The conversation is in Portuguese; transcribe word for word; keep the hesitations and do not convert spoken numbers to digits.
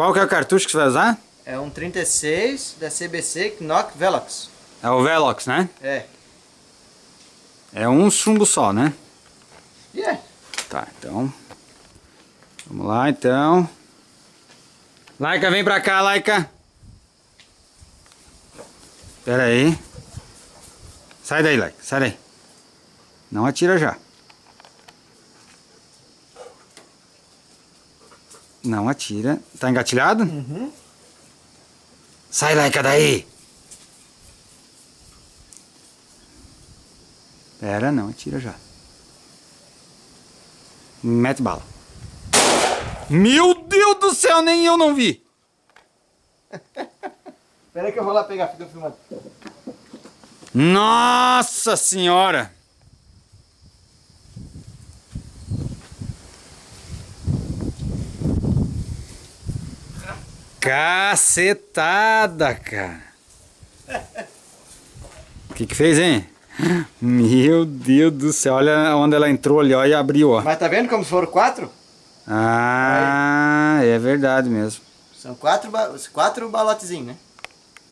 Qual que é o cartucho que você vai usar? É um trinta e seis da C B C Knock Velox. É o Velox, né? É. É um chumbo só, né? Yeah. Tá, então... Vamos lá, então. Laika, vem pra cá, Laika. Pera aí. Sai daí, Laika, sai daí. Não atira já. Não atira. Tá engatilhado? Uhum. Sai, Laika, daí. Pera, não atira já. Mete bala. Meu Deus do céu, nem eu não vi. Espera aí que eu vou lá pegar, fica filmando. Nossa senhora. Cacetada, cara. O que que fez, hein? Meu Deus do céu, olha onde ela entrou ali, ó, e abriu, ó. Mas tá vendo como foram quatro? Ah, é verdade mesmo. São quatro, ba quatro balotezinhos, né?